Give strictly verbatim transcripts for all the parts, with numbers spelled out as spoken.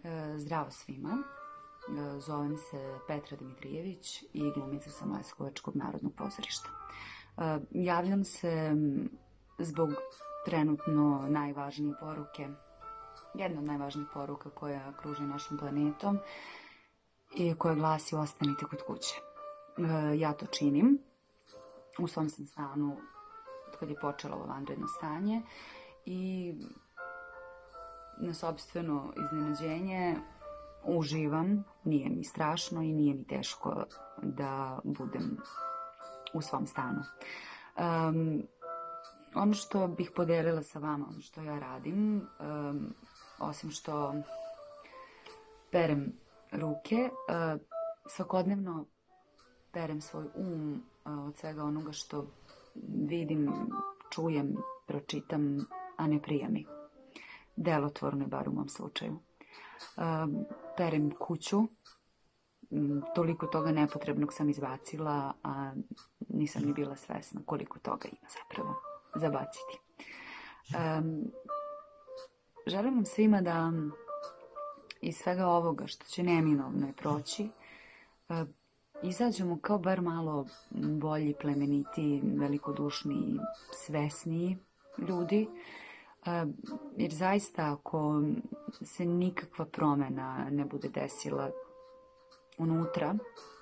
Zdravo svima, zovem se Petra Dimitrijević i glumica sam Leskovačkog narodnog pozorišta. Javljam se zbog trenutno najvažnije poruke, jedna od najvažnijih poruka koja kruži našom planetom i koja glasi ostanite kod kuće. Ja to činim, u svom sam stanu kad je počelo ovo vanredno stanje i na sopstveno iznenađenje uživam, nije mi strašno i nije mi teško da budem u svom stanu. Um, ono što bih podelila sa vama, ono što ja radim, um, osim što perem ruke, uh, svakodnevno perem svoj um uh, od svega onoga što vidim, čujem, pročitam, a ne prija mi. Delotvorno je bar u mom slučaju. Um, perem kuću, um, toliko toga nepotrebnog sam izbacila, a nisam ni bila svesna koliko toga ima zapravo za baciti. Um, želim vam svima da iz svega ovoga što će neminovno je proći, uh, izađemo kao bar malo bolji, plemeniti, velikodušni, svesniji ljudi. Jer zaista ako se nikakva promjena ne bude desila unutra,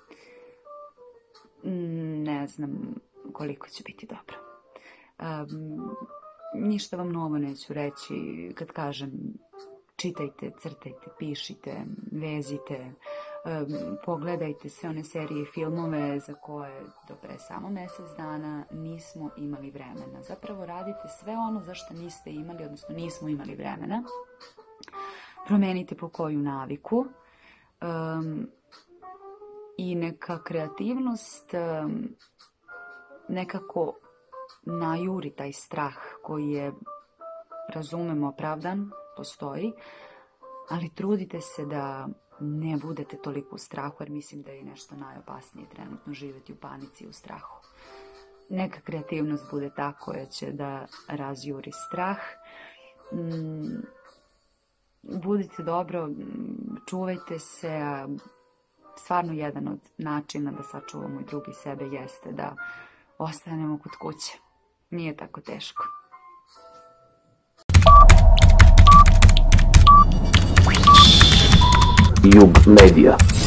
ne znam koliko će biti dobro. Um, ništa vam novo neću reći kad kažem čitajte, crtajte, pišite, vezite, um, pogledajte sve one serije i filmove za koje do pre samo mjesec dana nismo imali vremena. Zapravo radite sve ono za što niste imali, odnosno nismo imali vremena. Promenite po koju naviku um, i neka kreativnost um, nekako najuri taj strah koji je, razumemo, opravdan, postoji, ali trudite se da ne budete toliko u strahu, jer mislim da je nešto najopasnije trenutno živjeti u panici i u strahu. Neka kreativnost bude ta koja će da razjuri strah. Budite dobro, čuvajte se. Stvarno jedan od načina da sačuvamo i drugi sebe jeste da ostanemo kod kuće. Nije tako teško. Jug Media.